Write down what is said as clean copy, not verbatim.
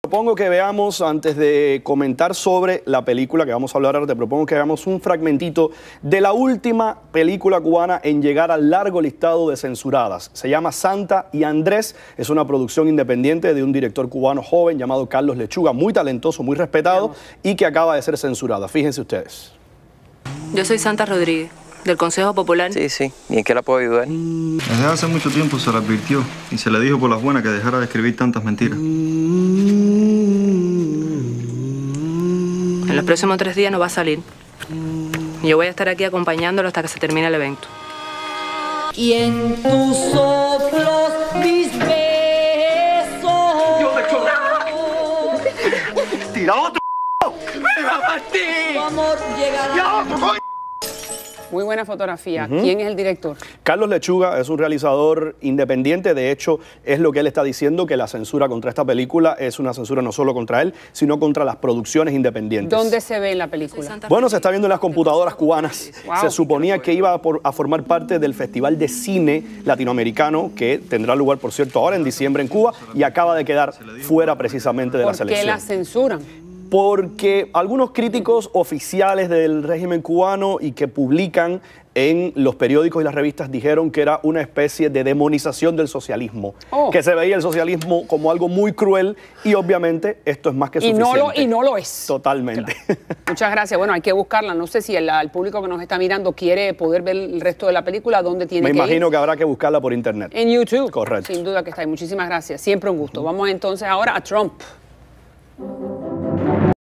Propongo que veamos, antes de comentar sobre la película que vamos a hablar ahora, te propongo que veamos un fragmentito de la última película cubana en llegar al largo listado de censuradas. Se llama Santa y Andrés, es una producción independiente de un director cubano joven llamado Carlos Lechuga, muy talentoso, muy respetado y que acaba de ser censurada. Fíjense ustedes. Yo soy Santa Rodríguez, del Consejo Popular. Sí. ¿Y en qué la puedo ayudar? Desde hace mucho tiempo se la advirtió y se le dijo por las buenas que dejara de escribir tantas mentiras. En los próximos 3 días no va a salir. Y yo voy a estar aquí acompañándolo hasta que se termine el evento. Y en tus soplos mis besos. ¡Dios de ¡Tira otro! ¡Me va a partir! Tu amor llegará. ¡Ya otro, coño! Muy buena fotografía. ¿Quién es el director? Carlos Lechuga es un realizador independiente. De hecho, es lo que él está diciendo, que la censura contra esta película es una censura no solo contra él, sino contra las producciones independientes. ¿Dónde se ve en la película? Bueno, se está viendo en las computadoras cubanas. Wow. Se suponía que iba a formar parte del Festival de Cine Latinoamericano, que tendrá lugar, por cierto, ahora en diciembre en Cuba, y acaba de quedar fuera precisamente de la selección. ¿Por qué la censuran? Porque algunos críticos oficiales del régimen cubano y que publican en los periódicos y las revistas dijeron que era una especie de demonización del socialismo, que se veía el socialismo como algo muy cruel y obviamente esto es más que suficiente. Y no lo es. Totalmente. Claro. Muchas gracias. Bueno, hay que buscarla. No sé si el público que nos está mirando quiere poder ver el resto de la película, ¿dónde tiene que ir? Me imagino que habrá que buscarla por internet. En YouTube. Correcto. Sin duda que está ahí. Muchísimas gracias. Siempre un gusto. Vamos entonces ahora a Trump.